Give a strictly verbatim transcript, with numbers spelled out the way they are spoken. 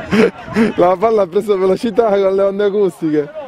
La palla ha preso velocità con le onde acustiche.